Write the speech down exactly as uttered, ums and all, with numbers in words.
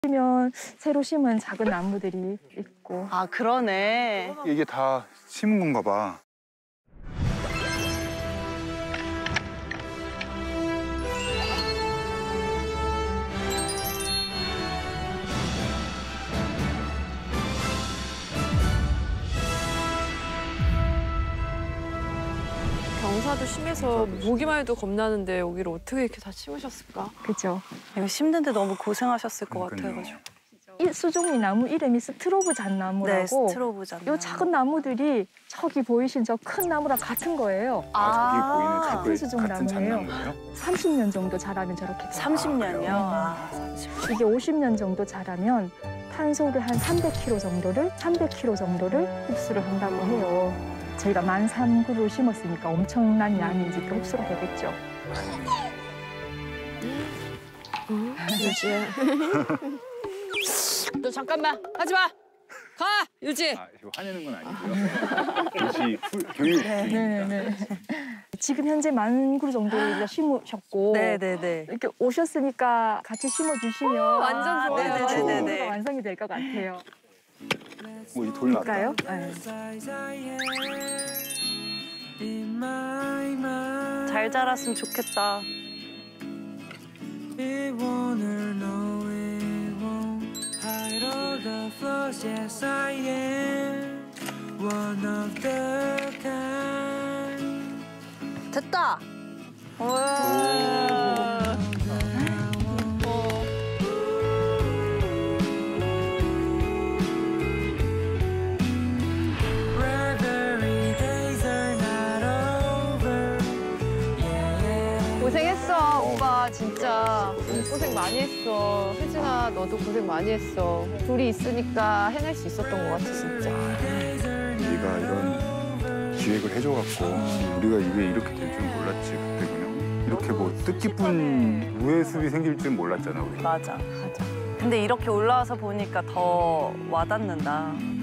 면 새로 심은 작은 나무들이 있고. 아, 그러네. 이게 다 심은 건가 봐. 경사도 심해서 보기만 해도 겁나는데 여기를 어떻게 이렇게 다 심으셨을까? 그죠? 이거 심는데 너무 고생하셨을 것 그러니까요. 같아가지고. 이 수종이 나무 이름이 스트로브 잣나무라고. 네, 스트로브 잣나무. 요 작은 나무들이 저기 보이신 저 큰 나무랑 같은 거예요. 아, 저기 보이는 수종 작은 같은 나무예요. 잣나무예요? 삼십 년 정도 자라면 저렇게 돼요. 삼십 년이요? 아, 아, 이게 오십 년 정도 자라면 탄소를 한 삼백 킬로그램 정도를 삼백 킬로그램 정도를 흡수를 한다고 해요. 저희가 만 삼 그루를 심었으니까 엄청난 양이 이제 또 흡수가 되겠죠. 유지야. 너 잠깐만 하지 마. 가 유지. 아, 이거 화내는 건 아니고요. 교시 교육. 네네네. 지금 현재 만 그루 정도를 이제 심으셨고. 네네네. 이렇게 오셨으니까 같이 심어주시면 완전 좋아요. 네, 네네네. 완성이 될 것 같아요. 뭐 이 돌 났다. 볼까요? 네. 잘 자랐으면 좋겠다. 됐다. 와. 고생했어 오빠 진짜 고생 많이 했어. 혜진아 너도 고생 많이 했어. 둘이 있으니까 해낼 수 있었던 것 같아 진짜. 네가 이런 기획을 해줘갖고 우리가 이게 이렇게 될 줄 몰랐지 그때 그냥 이렇게 뭐 뜻깊은 우회습이 생길 줄 몰랐잖아 우리. 맞아. 맞아. 근데 이렇게 올라와서 보니까 더 와닿는다.